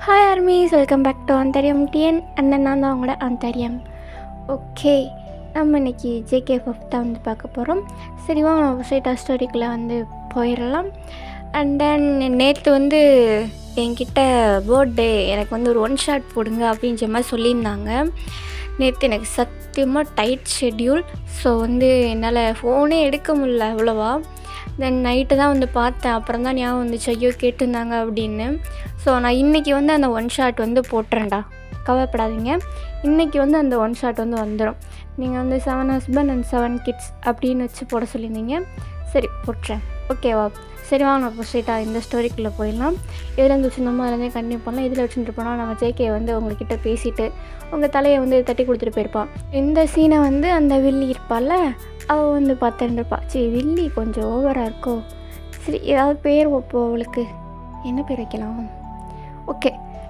Hi armies, welcome back to அந்தரியம் TN அண்ணன். நான் தான் அவங்களோட அந்தரியம். ஓகே, நம்ம இன்றைக்கி ஜேகே 5 தான் வந்து பார்க்க போகிறோம். சரி வாங்க நம்ம ஸ்ட்ரைட்டாக ஸ்டோரிக்குள்ளே வந்து போயிடலாம். அண்ட் தென் நேற்று வந்து என்கிட்ட பர்த்டே எனக்கு வந்து ஒரு 1 ஷாட் போடுங்க அப்படின்ற மாதிரி சொல்லியிருந்தாங்க. நேற்று எனக்கு சத்தியமாக டைட் ஷெட்யூல். ஸோ வந்து என்னால் ஃபோனே எடுக்க முடியல அவ்வளோவா. தென் நைட்டு தான் வந்து பார்த்தேன். அப்புறம் தான் ஞாபகம் வந்துச்சு, ஐயோ கேட்டிருந்தாங்க அப்படின்னு. ஸோ நான் இன்றைக்கி வந்து அந்த 1 ஷாட் வந்து போட்டுறேன்டா, கவலைப்படாதீங்க. இன்றைக்கி வந்து அந்த 1 ஷாட் வந்து வந்துடும். நீங்கள் வந்து 7 ஹஸ்பண்ட் அண்ட் 7 கிட்ஸ் அப்படின்னு வச்சு போட சொல்லியிருந்தீங்க. சரி போட்டுறேன், ஓகேவா? சரி வாங்க நம்ம ஸ்ட்ரெயிட்டாக இந்த ஸ்டோரிக்குள்ளே போயிடலாம். எதுலேருந்து வச்சுருந்தோமோ அதுலேருந்தே கண்டினியூ பண்ணலாம். இதில் வச்சுட்டு போனால் நம்ம ஜேகே வந்து உங்கள்கிட்ட பேசிவிட்டு உங்கள் தலையை வந்து தட்டி கொடுத்துட்டு போயிருப்பான். இந்த சீனை வந்து அந்த வில்லி இருப்பாள், அவள் வந்து பார்த்துருப்பா. சரி வில்லி கொஞ்சம் ஓவராக இருக்கோ. சரி ஏதாவது பேர் வைப்போம் அவளுக்கு. என்ன பேர் வைக்கலாம்? ஓகே,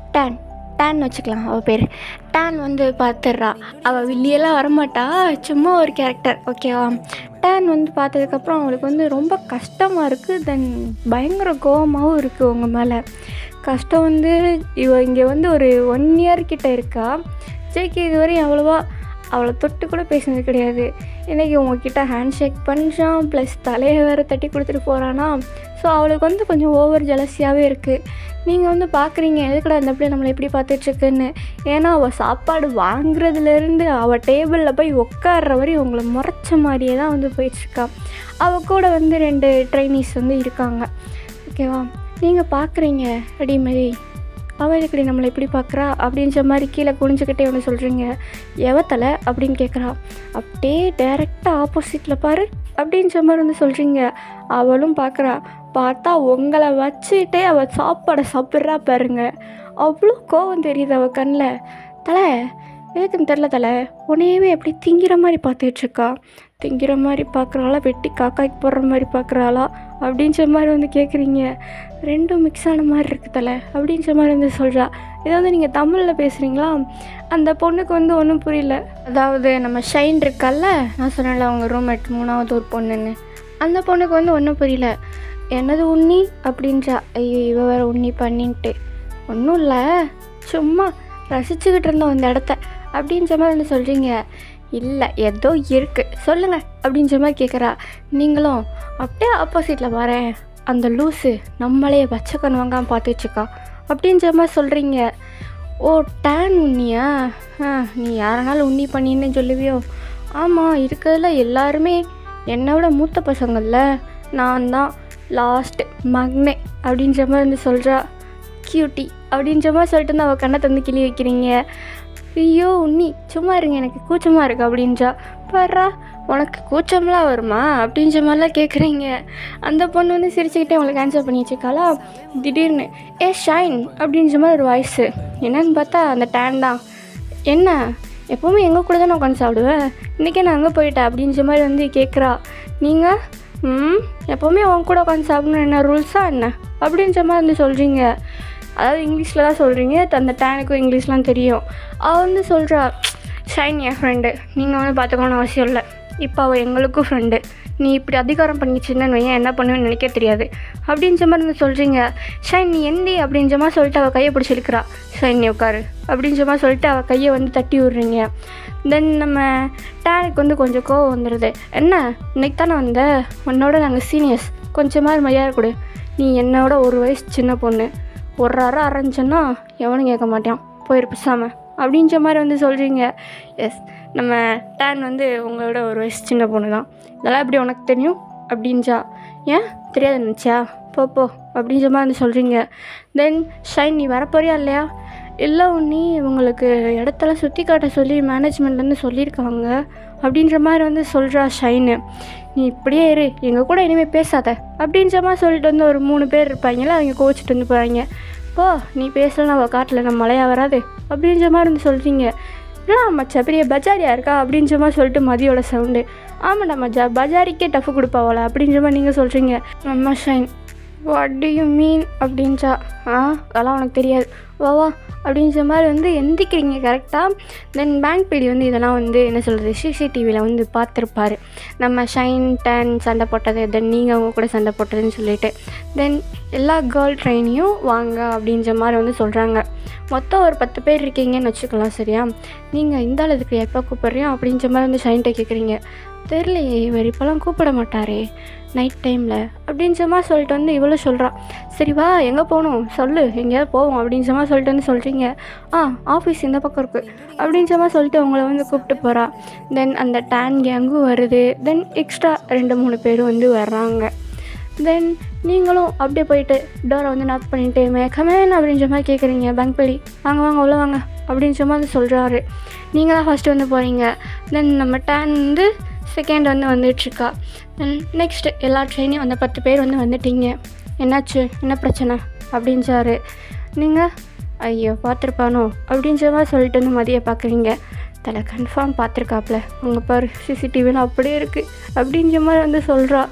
டேன் வச்சுக்கலாம். அவள் பேர் டேன் வந்து பார்த்துட்றா. அவள் வில்லியெல்லாம் வரமாட்டா, சும்மா ஒரு கேரக்டர், ஓகேவா? டேன் வந்து பார்த்ததுக்கப்புறம் அவளுக்கு வந்து ரொம்ப கஷ்டமாக இருக்குது. தென் பயங்கர கோபமாகவும் இருக்குது உங்கள் மேலே. கஷ்டம் வந்து இங்கே வந்து ஒரு 1 இயர் கிட்ட இருக்கா. ஜேகே இதுவரையும் அவ்வளோவா அவளை தொட்டு கூட பேசினது கிடையாது. இன்றைக்கி உங்ககிட்ட ஹேண்ட் ஷேக் பண்ணுறான், ப்ளஸ் தலையை வேறு தட்டி கொடுத்துட்டு போகிறானா. ஸோ அவளுக்கு வந்து கொஞ்சம் ஓவர் ஜலசியாகவே இருக்குது. நீங்கள் வந்து பார்க்குறீங்க எதுக்கடா அந்த பிள்ளை நம்மளை எப்படி பார்த்துட்ருக்குன்னு. ஏன்னா அவள் சாப்பாடு வாங்குறதுலேருந்து அவள் டேபிளில் போய் உட்கார்ற வரையும் உங்களை முறைச்ச மாதிரியே தான் வந்து போயிட்டுருக்கா. அவள் கூட வந்து 2 ட்ரைனீஸ் வந்து இருக்காங்க, ஓகேவா? நீங்கள் பார்க்குறீங்க அடிமதி, அவள் எதுக்கடி நம்மளை எப்படி பார்க்குறா அப்படின்ற மாதிரி கீழே குனிஞ்சிக்கிட்டே வந்து சொல்கிறீங்க. எவத்தலை அப்படின்னு கேட்குறா. அப்படியே டைரெக்டாக ஆப்போசிட்டில் பாரு அப்படின்ற மாதிரி வந்து சொல்கிறீங்க. அவளும் பார்க்குறா. பார்த்தா உங்களை வச்சுக்கிட்டே அவள் சாப்பாடை சாப்பிட்றா பாருங்க. அவ்வளோ கோவம் தெரியுது அவள் கண்ணில். தலை எதுக்குன்னு தெரில தலை, உன்னையவே எப்படி திங்கிற மாதிரி பார்த்துட்ருக்கா. திங்கிற மாதிரி பார்க்குறாளா, வெட்டி காக்காய்க்கு போடுற மாதிரி பார்க்குறாளா அப்படின்ற மாதிரி வந்து கேட்குறீங்க. 2ம் மிக்ஸ் ஆன மாதிரி இருக்குது தலை அப்படின்ற மாதிரி வந்து சொல்கிறா. இதை வந்து நீங்கள் தமிழில் பேசுகிறீங்களா? அந்த பொண்ணுக்கு வந்து ஒன்றும் புரியல. அதாவது நம்ம ஷைன் இருக்கால, நான் சொன்னேன்ல அவங்க ரூம்மேட் 3வது ஒரு பொண்ணுன்னு, அந்த பொண்ணுக்கு வந்து ஒன்றும் புரியல. என்னது உண்ணி அப்படின்றா. ஐயோ இவ வேறு உண்ணி பண்ணின்ட்டு. ஒன்றும் இல்லை, சும்மா ரசிச்சுக்கிட்டு இருந்தோம் இந்த இடத்த அப்படின்ற மாதிரி வந்து சொல்கிறீங்க. இல்லை ஏதோ இருக்குது சொல்லுங்கள் அப்படின்ற மாதிரி கேட்குறா. நீங்களும் அப்படியே ஆப்போசிட்டில் வரேன், அந்த லூஸு நம்மளே பச்சை கண் வாங்காமல் பார்த்துட்ருக்கா அப்படின்ற மாதிரி சொல்கிறீங்க. ஓ டேன் உண்ணியா? நீ யாரனாலும் உண்ணி பண்ணின்னு சொல்லுவியோ? ஆமாம், இருக்கிறதுல எல்லாருமே என்னோட மூத்த பசங்களில் நான் தான் லாஸ்ட்டு மக்னே அப்படின்ற மாதிரி வந்து சொல்கிறா. கியூட்டி அப்படின்ற மாதிரி சொல்லிட்டு வந்து அவள் கண்ணை தந்து கிளி வைக்கிறீங்க. ஐயோ உண்ணி சும்மா இருங்க, எனக்கு கூச்சமாக இருக்குது அப்படின்றா. பாரா உனக்கு கூச்சம்லாம் வருமா அப்படின்ற மாதிரிலாம் கேட்குறீங்க. அந்த பொண்ணு வந்து சிரிச்சுக்கிட்டே உங்களுக்கு ஆன்சர் பண்ணி வச்சுருக்காளா. திடீர்னு ஏ ஷைன் அப்படின்ற மாதிரி ஒரு வாய்ஸு. என்னன்னு பார்த்தா அந்த டேன் தான். என்ன எப்போவுமே எங்கள் கூட தான் நான் உட்காந்து சாப்பிடுவேன், இன்றைக்கே நான் அங்கே போயிட்டேன் அப்படின்ற மாதிரி வந்து கேட்குறா. நீங்கள் எப்போவுமே அவங்க கூட உட்காந்து சாப்பிடணும் என்ன ரூல்ஸாக என்ன அப்படின்ற மாதிரி வந்து சொல்கிறீங்க. அதாவது இங்கிலீஷில் தான் சொல்கிறீங்க, அந்த டேனுக்கும் இங்கிலீஷ்லாம் தெரியும். அவள் வந்து சொல்கிறா, ஷைன் என் ஃப்ரெண்டு, நீங்கள் வந்து பார்த்துக்கணும்னு அவசியம் இல்லை, இப்போ அவள் எங்களுக்கும் ஃப்ரெண்டு, நீ இப்படி அதிகாரம் பண்ணிச்சின்னு வையன் என்ன பண்ணுவேன்னு நினைக்க தெரியாது அப்படின்ற மாதிரி வந்து சொல்கிறீங்க. ஷைன் நீ எந்தி அப்படின்ற மாதிரி சொல்லிட்டு அவள் கையை பிடிச்சி இழுக்கிறா. ஷைன் நீ உட்காரு அப்படின்ற மாதிரி சொல்லிட்டு அவள் கையை வந்து தட்டி விட்றீங்க. தென் நம்ம டேனுக்கு வந்து கொஞ்சம் கோவம் வந்துடுது. என்ன இன்னைக்கு தானே வந்த, உன்னோட நாங்கள் சீனியர்ஸ், கொஞ்சமாக மரியாதை கொடு, நீ என்னோட 1 வயசு சின்ன பொண்ணு, ஒரு அரைஞ்சோன்னா எவனும் கேட்க மாட்டான், போயிரு பேசாமல் அப்படின்ற மாதிரி வந்து சொல்கிறீங்க. எஸ் நம்ம டேன் வந்து உங்களோட 1 வயசு சின்ன பொண்ணு தான், இதெல்லாம் எப்படி உனக்கு தெரியும் அப்படின்றா. ஏன் தெரியாது நினச்சா, போ அப்படின்ற மாதிரி வந்து சொல்கிறீங்க. தென் ஷைன் நீ வரப்போறியா இல்லையா? இல்லை உன்னி இவங்களுக்கு இடத்தெல்லாம் சுற்றி காட்ட சொல்லி மேனேஜ்மெண்ட்லேருந்து சொல்லியிருக்காங்க அப்படின்ற மாதிரி வந்து சொல்கிறா ஷைனு. நீ இப்படியே இரு, எங்கள் கூட இனிமேல் பேசாத அப்படின்ற மாதிரி சொல்லிட்டு வந்து ஒரு 3 பேர் இருப்பாங்களா, அவங்க கோச்சிட்டு வந்து போகிறாங்க. போ நீ பேசலாம் அவள் காட்டில் நம்ம மழையாக வராது அப்படின்ற மாதிரி வந்து சொல்கிறீங்க. இல்லைனா மச்சா பெரிய பஜாரியாக இருக்கா அப்படின்ற மாதிரி சொல்லிட்டு மதியோட சவுண்டு. ஆமாண்டா மச்சா பஜாரிக்கே டஃப் கொடுப்பாவல அப்படின்ற மாதிரி நீங்கள் சொல்கிறீங்க. நம்ம Shine what do you mean அப்படின்றா. அதெல்லாம் உனக்கு தெரியாது, வா அப்படின்ற மாதிரி வந்து எந்திக்கிறீங்க கரெக்டாக. தென் பேங்க் பிடி வந்து இதெல்லாம் வந்து என்ன சொல்கிறது, சிசிடிவியில் வந்து பார்த்துருப்பாரு, நம்ம ஷைன் டேன் சண்டை போட்டது, தென் நீங்கள் அவங்க கூட சண்டை போட்டதுன்னு சொல்லிட்டு. தென் எல்லா கேர்ள் ட்ரெயினையும் வாங்க அப்படின்ற மாதிரி வந்து சொல்கிறாங்க. மொத்தம் ஒரு 10 பேர் இருக்கீங்கன்னு வச்சுக்கலாம், சரியா? நீங்கள் இந்த ஆள் இதுக்கு எப்போ கூப்பிட்றியோ அப்படின்ற மாதிரி வந்து ஷைன்கிட்ட கேட்குறீங்க. தெரிலையே, இவர் இப்போலாம் கூப்பிட மாட்டாரே நைட் டைமில் அப்படின்ற மாதிரி சொல்லிட்டு வந்து இவ்வளோ சொல்கிறா. சரி வா, எங்கே போகணும் சொல்லு, எங்கேயாவது போவோம் அப்படின்ற மாதிரி சொல்லிட்டு வந்து சொல்கிறீங்க. ஆஃபீஸ் இந்த பக்கம் இருக்குது அப்படின்ற மாதிரி சொல்லிட்டு உங்களை வந்து கூப்பிட்டு போகிறா. தென் அந்த டேன் கேங்கும் வருது. தென் எக்ஸ்ட்ரா 2-3 பேரும் வந்து வர்றாங்க. தென் நீங்களும் அப்படியே போயிட்டு டோரை வந்து நாக் பண்ணிவிட்டு கமேன் அப்படின்ற மாதிரி கேட்குறீங்க. பேங்க் பிடி வாங்க உள்ளே வாங்க அப்படின்ற மாதிரி சொல்கிறாரு. நீங்கள் தான் ஃபஸ்ட்டு வந்து போகிறீங்க. தென் நம்ம டேன் வந்து செகண்ட் வந்து வந்துட்டுருக்கா. தென் நெக்ஸ்ட்டு எல்லா ட்ரெயினையும் அந்த 10 பேர் வந்து வந்துட்டீங்க. என்னாச்சு, என்ன பிரச்சனை அப்படின்றாரு. நீங்கள் ஐயோ பார்த்துருப்பானோ அப்படின்ற மாதிரி சொல்லிட்டு வந்து மதியை பார்க்குறீங்க. தலை கன்ஃபார்ம் பார்த்துருக்காப்புல, உங்கள் பாரு சிசிடிவிலாம் அப்படியே இருக்குது அப்படின்ற மாதிரி வந்து சொல்கிறா.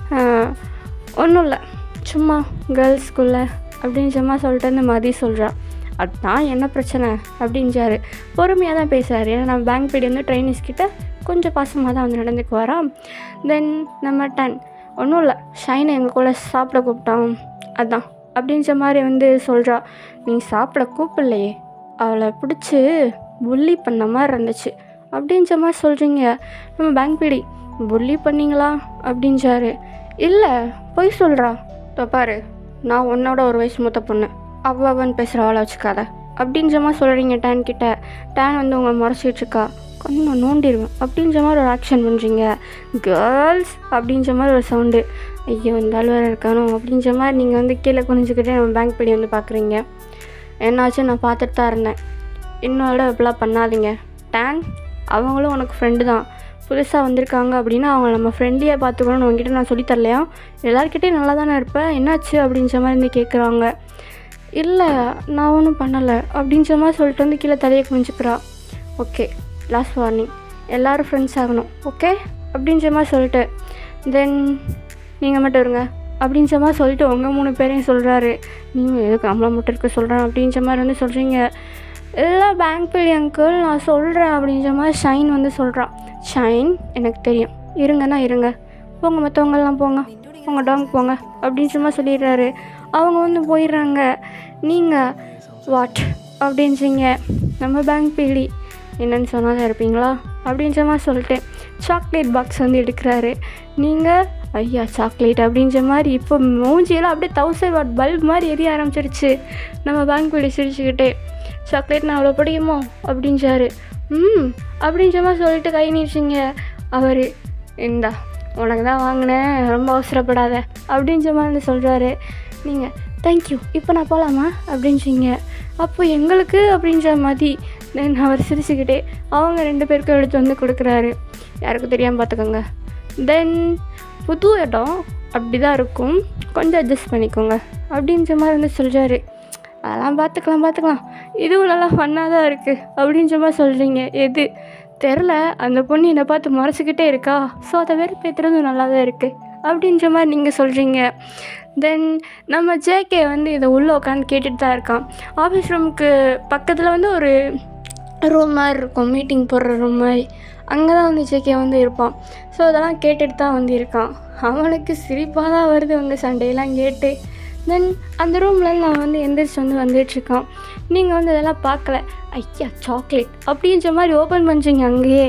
ஒன்றும் இல்லை, சும்மா கேர்ள்ஸ் ஸ்கூலில் அப்படின்ற மாதிரி சொல்லிட்டு வந்து மதி சொல்கிறா. அதுதான் என்ன பிரச்சனை அப்படின்றாரு. பொறுமையாக தான் பேசுகிறாரு. ஏன்னா நம்ம பேங்க் பீடி வந்து ட்ரைனிஸ் கிட்ட கொஞ்சம் பாசமாக தான் வந்து நடந்துக்கு வரோம். தென் நம்ம டன் ஒன்றும் இல்லை, ஷைனை எங்கள் கூட சாப்பிட கூப்பிட்டான் அதான் அப்படின்ற மாதிரி வந்து சொல்கிறா. நீ சாப்பிட கூப்பிடலையே, அவளை பிடிச்சி புல்லி பண்ண மாதிரி இருந்துச்சு அப்படின்ற மாதிரி சொல்கிறீங்க. நம்ம பேங்க் பீடி புல்லி பண்ணிங்களா அப்படின்றாரு. இல்லை போய் சொல்கிறா. பாரு, நான் உன்னோட ஒரு வயசு மூத்த பொண்ணு, அவன் பேசுகிற ஆளை வச்சுக்காத அப்படின்ற மாதிரி சொல்கிறீங்க டேன் கிட்ட. டேன் வந்து உங்களை முறைச்சிட்ருக்கா. கொஞ்சம் நோண்டிடுவேன் அப்படின்ற மாதிரி ஒரு ஆக்ஷன் பண்ணுறீங்க. கேர்ள்ஸ் அப்படின்ற மாதிரி ஒரு சவுண்டு. ஐயோ இந்த ஆள் வேறு இருக்கானோ அப்படின்ற மாதிரி நீங்கள் வந்து கீழே குனிஞ்சிக்கிட்டே நம்ம பேங்க் படி வந்து பார்க்குறீங்க. என்னாச்சு, நான் பார்த்துட்டு தான் இருந்தேன். இன்னொரு இப்படிலாம் பண்ணாதீங்க டேன், அவங்களும் உனக்கு ஃப்ரெண்டு தான். புதுசாக வந்திருக்காங்க அப்படின்னா அவங்க நம்ம ஃப்ரெண்ட்லியாக பார்த்துக்கணும்னு உங்ககிட்ட நான் சொல்லித்தரலையா? எல்லாருக்கிட்டையும் நல்லா தானே இருப்பேன், என்னாச்சு அப்படின்ற மாதிரி வந்து கேட்குறாங்க. இல்லை நான் ஒன்றும் பண்ணலை அப்படின்ற மாதிரி சொல்லிட்டு வந்து கீழே தலையை குனிஞ்சிக்கிறா. ஓகே, லாஸ்ட் வார்னிங், எல்லோரும் ஃப்ரெண்ட்ஸ் ஆகணும் ஓகே அப்படின்ற மாதிரி சொல்லிட்டு. தென் நீங்கள் மட்டும் இருங்க அப்படின்ற மாதிரி சொல்லிட்டு உங்கள் 3 பேரையும் சொல்கிறாரு. நீங்கள் எதுக்கு நம்மளை மட்டும் இருக்க சொல்கிறேன் அப்படின்ற மாதிரி வந்து சொல்கிறீங்க. இல்லை பேங்க் பீடி அங்கிள் நான் சொல்கிறேன் அப்படின்ற மாதிரி ஷைன் வந்து சொல்கிறான். ஷைன் எனக்கு தெரியும், இருங்கன்னா இருங்க, போங்க மற்றவங்கெல்லாம் போங்க, உங்கள் டாங் போங்க அப்படின்ற மாதிரி சொல்லிடுறாரு. அவங்க வந்து போயிடுறாங்க. நீங்கள் வாட் அப்படின்றீங்க. நம்ம பேங்க் பீடி என்னென்னு சொன்னாலும் இருப்பீங்களா அப்படின்ற மாதிரி சொல்லிட்டு சாக்லேட் பாக்ஸ் வந்து எடுக்கிறாரு. நீங்கள் ஐயா சாக்லேட் அப்படின்ற மாதிரி இப்போ மூஞ்சியெல்லாம் அப்படியே 1000 வாட் பல்ப் மாதிரி எரிய ஆரம்பிச்சிருச்சு. நம்ம பேங்க் பீடி சிரிச்சுக்கிட்டே சாக்லேட் நான் அவ்வளோ பிடிக்குமோ அப்படின்றாரு. அப்படின்ற மாதிரி சொல்லிட்டு கை நீச்சிங்க. அவர் இந்தா உனக்கு தான் வாங்கினேன், ரொம்ப அவசரப்படாத அப்படின்ற மாதிரி வந்து சொல்கிறாரு. நீங்கள் தேங்க்யூ, இப்போ நான் போகலாமா அப்படின்றீங்க. அப்போ எங்களுக்கு அப்படின்ற மாதிரி தென் அவர் சிரிச்சுக்கிட்டே அவங்க 2 பேருக்கும் எடுத்து வந்து கொடுக்குறாரு. யாருக்கும் தெரியாமல் பார்த்துக்கோங்க. தென் புது இடம் அப்படி தான் இருக்கும், கொஞ்சம் அட்ஜஸ்ட் பண்ணிக்கோங்க அப்படின்ற மாதிரி வந்து சொல்கிறாரு. அதெல்லாம் பார்த்துக்கலாம், இதுவும் நல்லா ஃபன்னாக தான் இருக்குது அப்படின்ற மாதிரி சொல்கிறீங்க. எது தெரில, அந்த பொண்ணு என்னை பார்த்து முறைச்சிக்கிட்டே இருக்கா, ஸோ அதை வெறுப்பேற்றுறதும் நல்லா தான் இருக்குது அப்படின்ற மாதிரி நீங்கள் சொல்கிறீங்க. தென் நம்ம ஜேகே வந்து இதை உள்ளே உட்காந்து கேட்டுட்டு தான் இருக்கான். ஆஃபீஸ் ரூமுக்கு பக்கத்தில் வந்து ஒரு ரூம் மாதிரி இருக்கும், மீட்டிங் போடுற ரூம் மாதிரி. அங்கே தான் வந்து ஜேகே வந்து இருப்பான். ஸோ அதெல்லாம் கேட்டுட்டு தான் வந்து இருக்கான். அவனுக்கு சிரிப்பாக தான் வருது உங்கள் சண்டையெல்லாம் கேட்டு. தென் அந்த ரூமில் நான் வந்து எந்திரிச்சு வந்து வந்துட்டுருக்கான். நீங்கள் வந்து அதெல்லாம் பார்க்கல. ஐயா சாக்லேட் அப்படின்ற மாதிரி ஓப்பன் பண்ணுறீங்க அங்கேயே.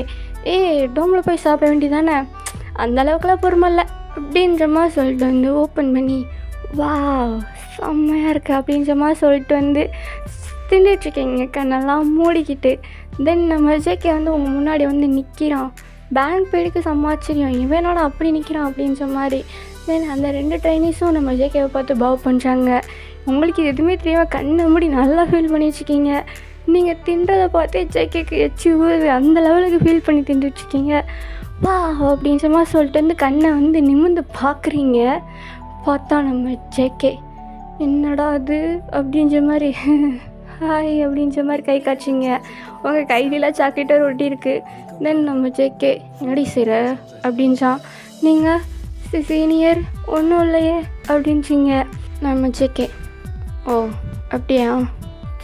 டோமில் போய் சாப்பிட வேண்டியதானே, அந்த அளவுக்குலாம் பொறுமை இல்லை அப்படின்ற மாதிரி சொல்லிட்டு வந்து ஓப்பன் பண்ணி வா செம்மையாக இருக்குது அப்படின்ற மாதிரி சொல்லிட்டு வந்து தின்னுட்ருக்கீங்க கண்ணெல்லாம் மூடிக்கிட்டு. தென் நம்ம ஜேகே வந்து உங்கள் முன்னாடி வந்து நிற்கிறான். பேங்க் பீடிக்கு சமாச்சரியம், இவனோட அப்படி நிற்கிறான் அப்படின்ற மாதிரி. தென் அந்த 2 ட்ரைனிஸும் நம்ம ஜேகேவை பார்த்து பவ் பண்ணுறாங்க. உங்களுக்கு இது எதுவுமே தெரியாமல் கண்ணை மூடி நல்லா ஃபீல் பண்ணி வச்சுக்கிங்க. நீங்கள் தின்றதை பார்த்தே ஜேகேக்கு எச்சி ஊது, அந்த லெவலுக்கு ஃபீல் பண்ணி தின்றுட்ருக்கீங்க. வா அப்படின்ற மாதிரி சொல்லிட்டு வந்து கண்ணை வந்து நிமிர்ந்து பார்க்குறீங்க. பார்த்தா நம்ம ஜேகே என்னடா அது அப்படின்ற மாதிரி ஹாய் அப்படின்ற மாதிரி கை காய்ச்சிங்க. உங்கள் கையிலாம் சாக்லேட்டாக ஒட்டி இருக்குது. தென் நம்ம ஜேகே என்னடி செய்கிற அப்படின்றான். நீங்கள் சீனியர் ஒன்றும் இல்லையே அப்படின்ச்சிங்க. நம்ம ஜேகே ஓ அப்படியா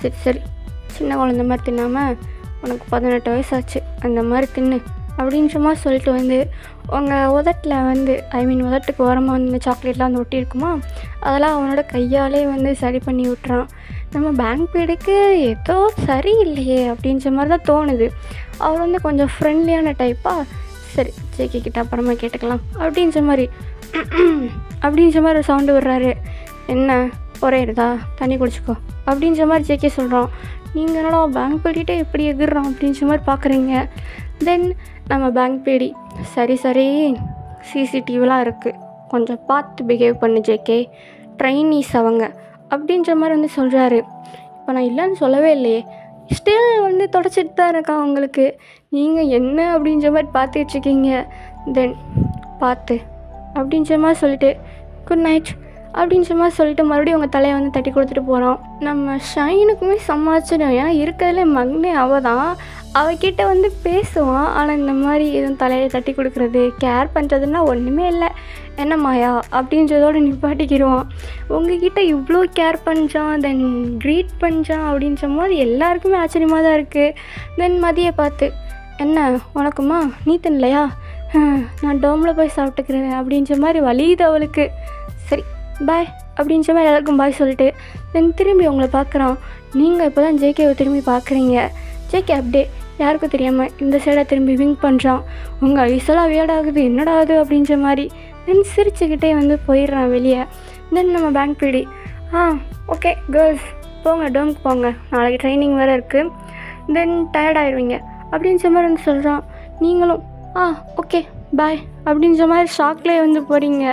சரி சரி, சின்ன குழந்த மாதிரி தின்னாமல் உனக்கு 18 வயசாச்சு, அந்த மாதிரி தின்னு அப்படின்ற மாதிரி சொல்லிட்டு வந்து உங்கள் உதட்டில் வந்து உதட்டுக்கு ஓரமாக வந்து இந்த சாக்லேட்லாம் வந்து ஒட்டியிருக்குமா, அதெல்லாம் அவனோட கையாலே வந்து சரி பண்ணி விட்டுறான். நம்ம பேங்க் பீடுக்கு ஏதோ சரியில்லையே அப்படின்ற மாதிரி தான் தோணுது. அவர் வந்து கொஞ்சம் ஃப்ரெண்ட்லியான டைப்பாக, சரி ஜேகே கிட்ட அப்புறமா கேட்டுக்கலாம் அப்படின்ற மாதிரி ஒரு சவுண்டு விடுறாரு. என்ன ஒரேருதா, தண்ணி குடிச்சிக்கோ அப்படின்ற மாதிரி ஜேகே சொல்கிறோம். நீங்கள் என்னடா பேங்க் பீடிகிட்டே எப்படி எகிர்றோம் அப்படின்ற மாதிரி பார்க்குறீங்க. தென் நம்ம பேங்க் பீடி, சரி சரி சிசிடிவிலாம் இருக்குது, கொஞ்சம் பார்த்து பிஹேவ் பண்ணு ஜேகே, ட்ரைனீஸ் அவங்க அப்படின்ற மாதிரி வந்து சொல்கிறாரு. இப்போ நான் இல்லைன்னு சொல்லவே இல்லையே, ஸ்டில் வந்து தொடச்சிட்டு தான் இருக்கான் உங்களுக்கு. நீங்கள் என்ன அப்படின்ற மாதிரி பார்த்து வச்சுக்கிங்க. தென் பார்த்து அப்படின்ற மாதிரி சொல்லிட்டு குட் நைட் அப்படின்ற மாதிரி சொல்லிட்டு மறுபடியும் உங்கள் தலையை வந்து தட்டி கொடுத்துட்டு போகிறோம். நம்ம ஷைனுக்குமே சமாளிச்சிடும், ஏன்னா இருக்கிறதுல மகனே அவள் தான். அவகிட்ட வந்து பேசுவான், ஆனால் இந்த மாதிரி எதுவும் தலையை தட்டி கொடுக்குறது கேர் பண்ணுறதுன்னா ஒன்றுமே இல்லை, என்ன மாயா அப்படின்றதோடு நிப்பாட்டிக்கிடுவான். உங்ககிட்ட இவ்வளோ கேர் பண்ணுறான், தென் க்ரீட் பண்ணுறான் அப்படின்ற மாதிரி எல்லாருக்குமே ஆச்சரியமாக தான் இருக்குது. தென் மதியை பார்த்து, என்ன உனக்குமா நீ தின்னலையா, நான் டோமில் போய் சாப்பிட்டுக்கிறேன் அப்படின்ற மாதிரி வலியுது அவளுக்கு. சரி பாய் அப்படின்ற மாதிரி எல்லாருக்கும் பாய் சொல்லிட்டு தென் திரும்பி உங்களை பார்க்குறான். நீங்கள் இப்போ தான் ஜேகேவை திரும்பி பார்க்குறீங்க. ஜேகே அப்படியே யாருக்கும் தெரியாமல் இந்த சைடை திரும்பி விங்க் பண்ணுறான். உங்கள் ஐஸெல்லாம் வியர்டாகுது, என்னடா அது அப்படின்ற மாதிரி. தென் சிரிச்சுக்கிட்டே வந்து போயிடுறான் வெளியே. தென் நம்ம பேங்க் பீடி, ஓகே கேர்ள்ஸ் போங்க, டோமுக்கு போங்க, நாளைக்கு ட்ரைனிங் வேறு இருக்குது, தென் டயர்டாயிடுவீங்க அப்படின்ற மாதிரி வந்து சொல்கிறான். நீங்களும் ஓகே பாய் அப்படின்ற மாதிரி ஷாக்லேயே வந்து போகிறீங்க.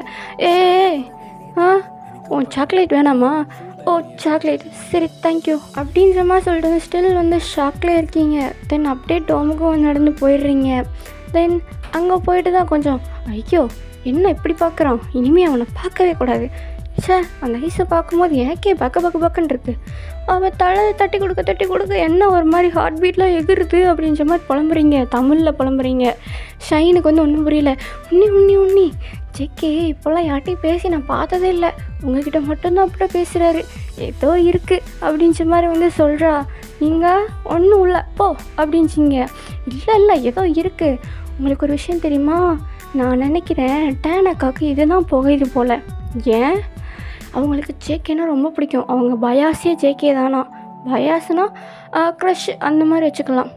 உன் சாக்லேட் வேணாமா, ஓ சாக்லேட் சரி தேங்க்யூ அப்படின்ற மாதிரி சொல்லிட்டு வந்து ஸ்டில் வந்து ஷாக்லேயே இருக்கீங்க. தென் அப்படியே டோமுக்கும் நடந்து போயிடுறீங்க. தென் அங்கே போயிட்டு தான் கொஞ்சம் ஐயோ என்ன இப்படி பார்க்குறான், இனிமேல் அவனை பார்க்கவே கூடாது, சார் அந்த ஐஸை பார்க்கும்போது எனக்கே பக்கன்னு இருக்குது, அவன் தலை தட்டி கொடுக்க என்ன ஒரு மாதிரி ஹார்ட் பீட்லாம் எகிருது அப்படின்ற மாதிரி புலம்புறீங்க, தமிழில் புலம்புறீங்க. ஷைனுக்கு வந்து ஒன்றும் புரியல. உன்னி ஜேகே இப்போல்லாம் யார்ட்டையும் பேசி நான் பார்த்ததே இல்லை, உங்ககிட்ட மட்டும்தான் அப்படியே பேசுகிறாரு, ஏதோ இருக்குது அப்படின்ற மாதிரி வந்து சொல்கிறா. நீங்கள் ஒன்றும் இல்லை போ அப்படின்ச்சிங்க. இல்லை ஏதோ இருக்குது. உங்களுக்கு ஒரு விஷயம் தெரியுமா, நான் நினைக்கிறேன் டேன் அக்காவுக்கு இதுதான் புகையுது போல். ஏன், அவங்களுக்கு ஜேகேனா ரொம்ப பிடிக்கும், அவங்க பயாஸே ஜேகே தானா. பயாஸ்னா க்ரஷ் அந்த மாதிரி வச்சுக்கலாம்.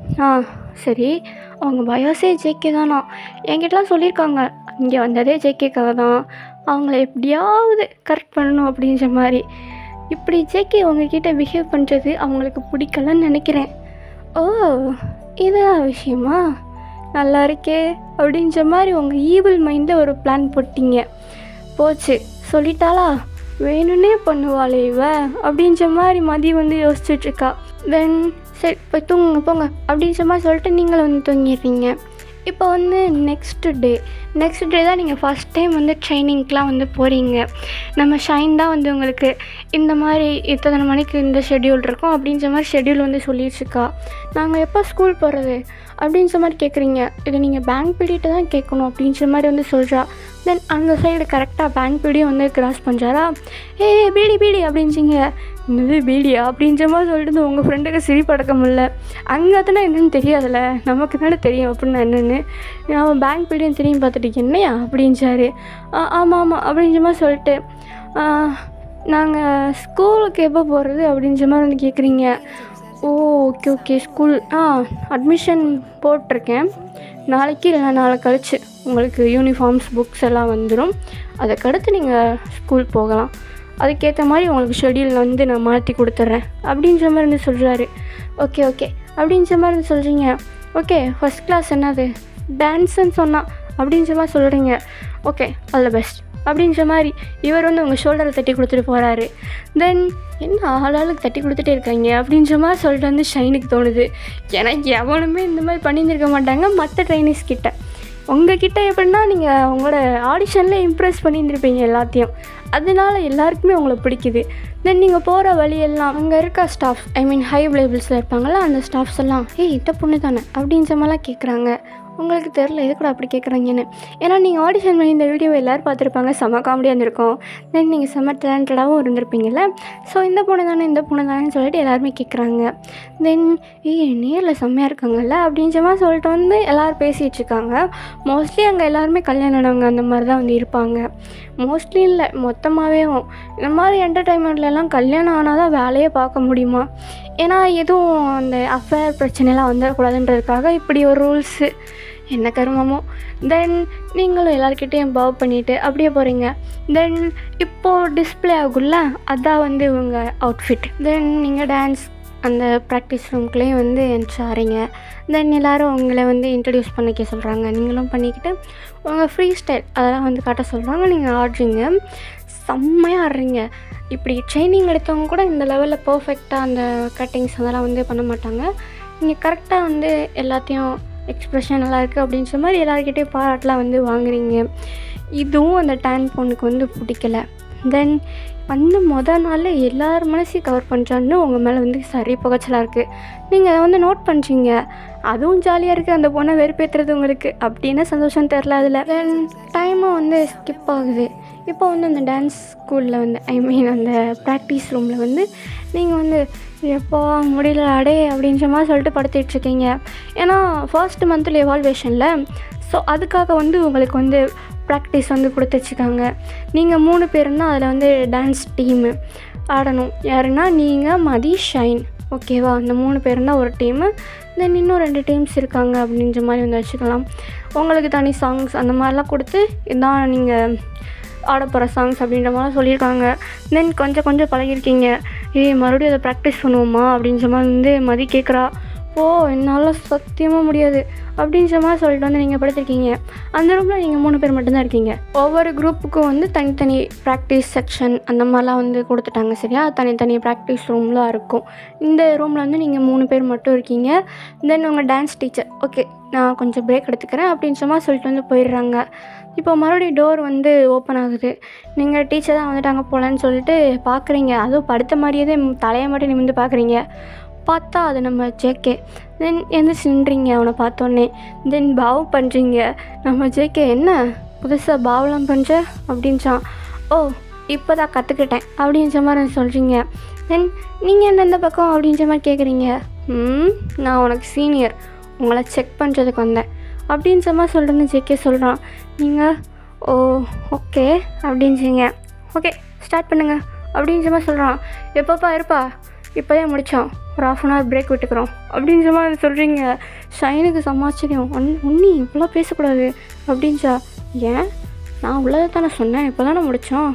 சரி அவங்க பயாஸே ஜேகே தானா. என்கிட்டலாம் சொல்லியிருக்காங்க, இங்கே வந்ததே ஜேகேக்காக தான், அவங்கள எப்படியாவது கரெக்ட் பண்ணணும் அப்படின்ற மாதிரி. இப்படி ஜேகே அவங்கக்கிட்ட பிஹேவ் பண்ணுறது அவங்களுக்கு பிடிக்கலன்னு நினைக்கிறேன். ஓ இதுதான் விஷயமா, நல்லா இருக்கே அப்படின்ற மாதிரி உங்கள் ஈவில் மைண்டில் ஒரு பிளான் போட்டிங்க. போச்சு சொல்லிட்டாளா, வேணும்னே பண்ணுவாளே இவ அப்படின்ற மாதிரி மதி வந்து யோசிச்சுட்ருக்கா. தென் சரி போய் தூங்குங்க போங்க அப்படின்ற மாதிரி சொல்லிட்டு நீங்களும் வந்து தூங்கிடுறீங்க. இப்போ வந்து நெக்ஸ்ட் டே தான் நீங்கள் ஃபஸ்ட் டைம் வந்து ட்ரைனிங்க்கெலாம் வந்து போகிறீங்க. நம்ம ஷைன் தான் வந்து உங்களுக்கு இந்த மாதிரி இத்தனை மணிக்கு இந்த ஷெட்யூல் இருக்கும் அப்படின்ற மாதிரி ஷெட்யூல் வந்து சொல்லிடுச்சுக்கா. நாங்கள் எப்போ ஸ்கூல் போகிறது அப்படின்ற மாதிரி கேட்குறீங்க. இதை நீங்கள் பேங்க் பீடிகிட்ட தான் கேட்கணும் அப்படின்ற மாதிரி வந்து சொல்கிறா. தென் அந்த சைடு கரெக்டாக பேங்க் பீடியும் வந்து கிராஸ் பண்ணுறாரா. பீடி அப்படின்ச்சிங்க. என்னது பீடியா அப்படின்ற மாதிரி சொல்லிட்டு உங்கள் ஃப்ரெண்டுக்கு சிரிப்படக்க முடியல. அங்கே தானே என்னென்னு தெரியாதுல்ல, நமக்கு தானே தெரியும் அப்படின்னா என்னென்னு. அவன் பேங்க் பீடியும் திரும்பி பார்த்துட்டு என்னையா அப்படின்ச்சாரு. ஆமாம் அப்படின்ற மாதிரி சொல்லிட்டு நாங்கள் ஸ்கூலுக்கு எப்போ போகிறது அப்படின்ற மாதிரி வந்து கேட்குறீங்க. ஓகே ஸ்கூல் அட்மிஷன் போட்டிருக்கேன், நாளைக்கு இல்லைனா நாளை கழிச்சு உங்களுக்கு யூனிஃபார்ம்ஸ் புக்ஸ் எல்லாம் வந்துடும், அதுக்கடுத்து நீங்கள் ஸ்கூல் போகலாம், அதுக்கேற்ற மாதிரி உங்களுக்கு ஷெட்யூல் வந்து நான் மாற்றி கொடுத்துட்றேன் அப்படின்ற மாதிரி வந்து சொல்கிறாரு. ஓகே அப்படின்ற மாதிரி வந்து சொல்கிறீங்க. ஓகே ஃபஸ்ட் கிளாஸ் என்னது டான்ஸுன்னு சொன்னான் அப்படின்ற மாதிரி சொல்கிறீங்க. ஓகே ஆல் த பெஸ்ட் அப்படின்ற மாதிரி இவர் வந்து உங்கள் ஷோல்டரை தட்டி கொடுத்துட்டு போகிறாரு. தென் என்ன ஆளாளுக்கு தட்டி கொடுத்துட்டே இருக்காங்க அப்படின்ற மாதிரி சொல்லிட்டு வந்து ஷைனுக்கு தோணுது. எனக்கு எவனுமே இந்த மாதிரி பண்ணியிருக்க மாட்டாங்க மற்ற ட்ரைனிஸ் கிட்ட. உங்ககிட்ட எப்படின்னா நீங்கள் உங்களோட ஆடிஷனில் இம்ப்ரெஸ் பண்ணியிருந்துருப்பீங்க எல்லாத்தையும், அதனால எல்லாருக்குமே உங்களை பிடிக்குது. தென் நீங்கள் போகிற வழியெல்லாம் அங்கே இருக்க ஸ்டாஃப்ஸ் ஹை லேபிள்ஸில் இருப்பாங்களா, அந்த ஸ்டாஃப்ஸ் எல்லாம் இந்த பொண்ணு தானே அப்படின்ற மாதிரிலாம் கேட்குறாங்க. உங்களுக்கு தெரில எதுக்கூட அப்படி கேட்குறாங்கன்னு. ஏன்னா நீங்கள் ஆடிஷன் பண்ணி இந்த வீடியோவை எல்லோரும் பார்த்துருப்பாங்க, செம்ம காமெடியாக இருந்திருக்கும். தென் நீங்கள் செம்ம டேலண்டடாகவும் இருந்திருப்பீங்கள்ல. ஸோ இந்த பொண்ணு தானேன்னு சொல்லிட்டு எல்லாருமே கேட்குறாங்க. தென் நேரில் செம்மையாக இருக்காங்கல்ல அப்படின்ற மாதிரி சொல்லிட்டு வந்து எல்லோரும் பேசிகிட்ருக்காங்க. மோஸ்ட்லி அங்கே எல்லாருமே கல்யாணம் ஆனவங்க அந்த மாதிரி தான் வந்து இருப்பாங்க. மோஸ்ட்லி இல்லை, மொத்தமாகவே இந்த மாதிரி என்டர்டைன்மெண்ட்லலாம் கல்யாணம் ஆனால் தான் வேலையே பார்க்க முடியுமா? ஏன்னா எதுவும் அந்த அஃபேர் பிரச்சனைலாம் வந்துடக்கூடாதுன்றதுக்காக இப்படி ஒரு ரூல்ஸு, என்ன கருமமோ. தென் நீங்களும் எல்லாருக்கிட்டேயும் பவ் பண்ணிவிட்டு அப்படியே போகிறீங்க. தென் இப்போது டிஸ்பிளே ஆகும்ல, அதான் வந்து உங்கள் அவுட்ஃபிட். தென் நீங்கள் டான்ஸ் அந்த ப்ராக்டிஸ் ரூம்குள்ளேயும் வந்து என்ட்ரு ஆகிறீங்க. தென் எல்லோரும் உங்களை வந்து இன்ட்ரடியூஸ் பண்ணிக்க சொல்கிறாங்க. நீங்களும் பண்ணிக்கிட்டு உங்கள் ஃப்ரீ ஸ்டைல் அதெல்லாம் வந்து காட்ட சொல்கிறாங்க. நீங்கள் ஆடுறீங்க, செம்மையாக ஆடுறீங்க. இப்படி ட்ரைனிங் எடுத்தவங்க கூட இந்த லெவலில் பர்ஃபெக்டாக அந்த கட்டிங்ஸ் அதெல்லாம் வந்து பண்ண மாட்டாங்க. நீங்கள் கரெக்டாக வந்து எல்லாத்தையும் எக்ஸ்ப்ரெஷன் நல்லா இருக்குது அப்படின்ற மாதிரி எல்லாருக்கிட்டையும் பாராட்டெலாம் வந்து வாங்குறீங்க. இதுவும் அந்த டேன் பொண்ணுக்கு வந்து பிடிக்கல. தென் வந்து நாளில் எல்லார் மனசையும் கவர் பண்ணுறான்னு உங்கள் மேலே வந்து சரி புகைச்சலாக இருக்குது. நீங்கள் அதை வந்து நோட் பண்ணுறீங்க. அதுவும் ஜாலியாக இருக்குது, அந்த பொண்ணை வெறுப்பேற்றுறது உங்களுக்கு அப்படின்னா சந்தோஷம் தெரில அதில். தென் டைமும் வந்து ஸ்கிப் ஆகுது. இப்போ வந்து அந்த டான்ஸ் ஸ்கூலில் வந்து அந்த ப்ராக்டிஸ் ரூமில் வந்து நீங்கள் வந்து எப்போ முடியல அடே அப்படின்ற மாதிரி சொல்லிட்டு படுத்துட்ருக்கீங்க. ஏன்னா ஃபர்ஸ்ட் மந்த்தில் எவால்வேஷனில், ஸோ அதுக்காக வந்து உங்களுக்கு வந்து ப்ராக்டிஸ் வந்து கொடுத்துருச்சுக்காங்க. நீங்கள் 3 பேருன்னா அதில் வந்து டான்ஸ் டீமு ஆடணும். யாருன்னா நீங்கள், மதி, ஷைன், ஓகேவா? அந்த 3 பேருன்னா ஒரு டீமு. தென் இன்னும் 2 டீம்ஸ் இருக்காங்க அப்படின்ற மாதிரி வந்து வச்சுக்கலாம். உங்களுக்கு தனி சாங்ஸ் அந்த மாதிரிலாம் கொடுத்து இதான் நீங்கள் ஆட போகிற சாங்ஸ் அப்படின்ற மாதிரி சொல்லியிருக்காங்க. தென் கொஞ்சம் பழகிருக்கீங்க. மறுபடியும் அதை ப்ராக்டிஸ் பண்ணுவோமா அப்படின்ற மாதிரி வந்து மதி கேட்குறா. என்னால் சத்தியமாக முடியாது அப்படின்ற மாதிரி சொல்லிட்டு வந்து நீங்கள் படுத்திருக்கீங்க. அந்த ரூமில் நீங்கள் 3 பேர் மட்டும்தான் இருக்கீங்க. ஒவ்வொரு குரூப்புக்கும் வந்து தனித்தனி ப்ராக்டிஸ் செக்ஷன் அந்த மாதிரிலாம் வந்து கொடுத்துட்டாங்க, சரியா? தனித்தனி ப்ராக்டிஸ் ரூம்லாம் இருக்கும். இந்த ரூமில் வந்து நீங்கள் 3 பேர் மட்டும் இருக்கீங்க. தென் உங்கள் டான்ஸ் டீச்சர், ஓகே நான் கொஞ்சம் பிரேக் எடுத்துக்கிறேன் அப்படின்ற மாதிரி சொல்லிட்டு வந்து போயிடுறாங்க. இப்போ மறுபடியும் டோர் வந்து ஓப்பன் ஆகுது. நீங்கள் டீச்சர் தான் வந்துட்டாங்க போலன்னு சொல்லிட்டு பார்க்குறீங்க. அதுவும் படுத்த மாதிரியே தலையை மட்டும் நிமிர்ந்து பார்க்குறீங்க. பார்த்தா அது நம்ம ஜேகே. தென் எந்திரிச்சு நின்றீங்க அவனை பார்த்தோன்னே. தென் பாவ் பண்ணுறீங்க. நம்ம ஜேகே, என்ன புதுசாக பாவெலாம் பண்ணுற அப்படின்ச்சான். இப்போ தான் கற்றுக்கிட்டேன் அப்படின்ற மாதிரி சொல்கிறீங்க. தென் நீங்கள் எந்தெந்த பக்கம் அப்படின்ற மாதிரி கேட்குறீங்க. நான் உனக்கு சீனியர், உங்களை செக் பண்ணுறதுக்கு வந்தேன் அப்படின்ற மாதிரி சொல்கிறேன்னு ஜேகே சொல்கிறான். நீங்கள் ஓகே அப்படின்றீங்க. ஓகே ஸ்டார்ட் பண்ணுங்கள் அப்படின்ற மாதிரி சொல்கிறான். எப்பப்பா இருப்பா, இப்போதான் முடித்தோம், ஒரு 1/2 hour பிரேக் விட்டுக்கிறோம் அப்படின்ற மாதிரி சொல்கிறீங்க. ஷைனுக்கு சமாச்சரியம். உன்னி இப்போலாம் பேசக்கூடாது அப்படின்ச்சா. ஏன், நான் உள்ளதை தானே சொன்னேன், இப்போ தானே முடித்தோம்.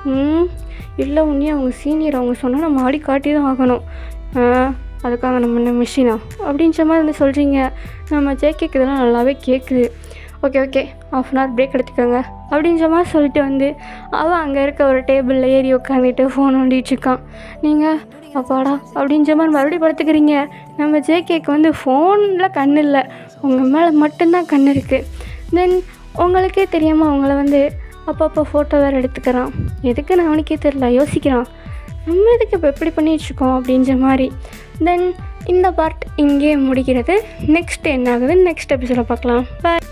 இல்லை உன்னி அவங்க சீனியர், அவங்க சொன்னால் நம்ம ஆடி காட்டி தான் ஆகணும். அதுக்காக நம்ம என்ன மிஷினா அப்படின்ற மாதிரி வந்து சொல்கிறீங்க. நம்ம ஜேகேக்கு இதெல்லாம் நல்லாவே கேட்குது. ஓகே 1/2 hour பிரேக் எடுத்துக்கோங்க அப்படின்ற மாதிரி சொல்லிட்டு வந்து அவன் அங்கே இருக்க ஒரு டேபிளில் ஏறி உட்காந்துட்டு ஃபோன் நோண்டிகிட்ருக்கான். நீங்கள் அப்பாடா அப்படின்ற மாதிரி மறுபடியும் படுத்துக்கிறீங்க. நம்ம ஜேகேக்கு வந்து ஃபோனில் கண் இல்லை, உங்கள் மேலே மட்டும்தான் கண் இருக்குது. தென் உங்களுக்கே தெரியாமல் அவங்கள வந்து அப்பப்போ ஃபோட்டோ வேறு எடுத்துக்கிறான். எதுக்குன்னு அவனுக்கே தெரியல, யோசிக்கிறான். நம்ம எதுக்கு இப்போ எப்படி பண்ணிகிட்ருக்கோம் அப்படின்ற மாதிரி. தென் இந்த பார்ட் இங்கே முடிகிறது. நெக்ஸ்ட் என்ன ஆகுது நெக்ஸ்ட் எபிசோட பார்க்கலாம். பாய்.